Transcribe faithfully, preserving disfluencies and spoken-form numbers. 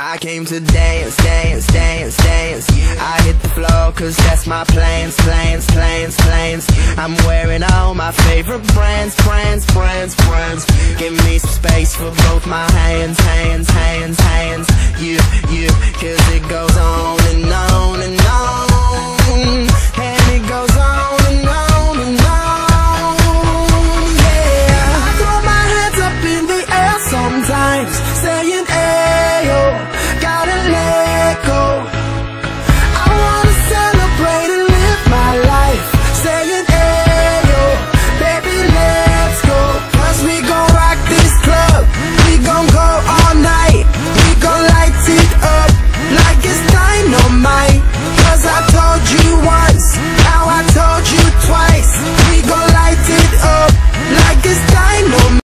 I came to dance, dance, dance, dance. I hit the floor cause that's my plans, plans, plans, plans. I'm wearing all my favorite brands, brands, brands, brands. Give me some space for both my hands, hands, hands, hands. You, you, cause it goes on and on and on. And it goes on and on and on.